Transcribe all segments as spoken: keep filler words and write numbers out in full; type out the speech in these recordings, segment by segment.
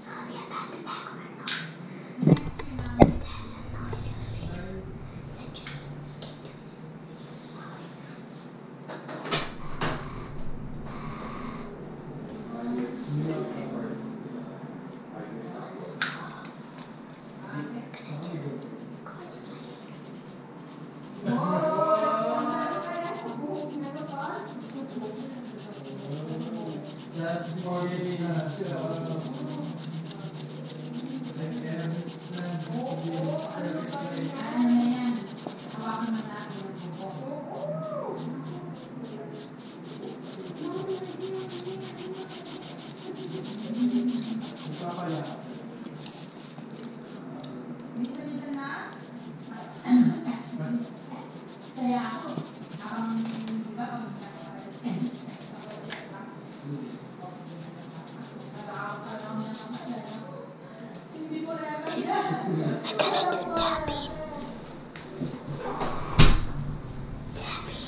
Sorry about the background noise. It has a noise you see. Then just skip to it. Sorry. I gotta do tapping. Tapping.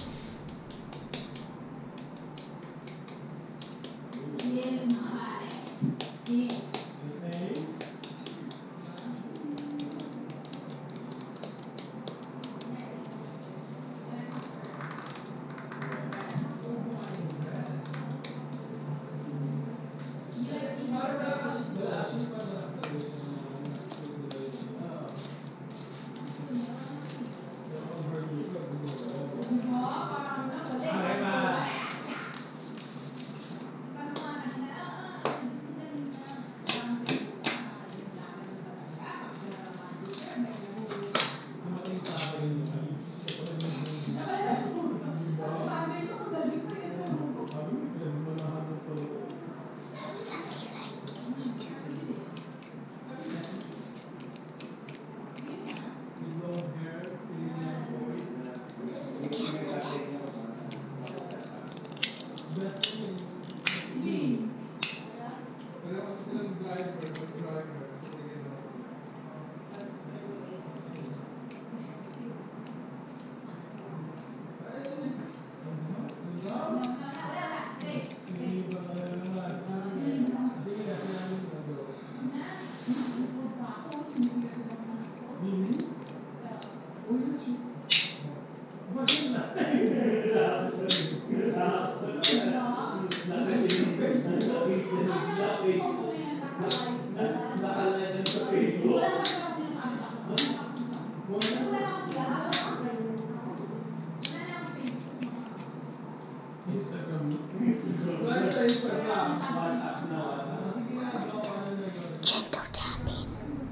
Gentle tapping.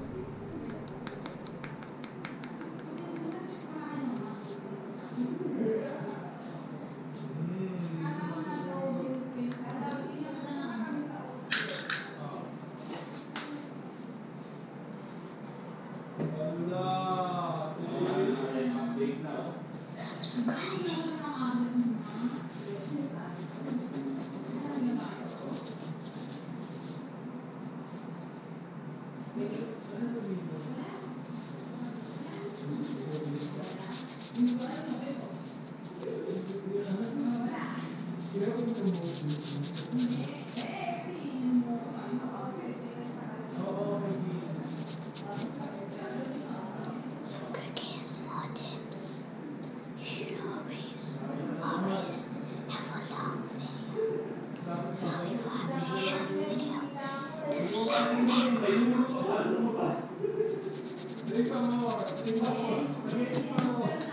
Some cooking and small tips. You should always, always have a long video. So if I have a short video, there's a loud background noise.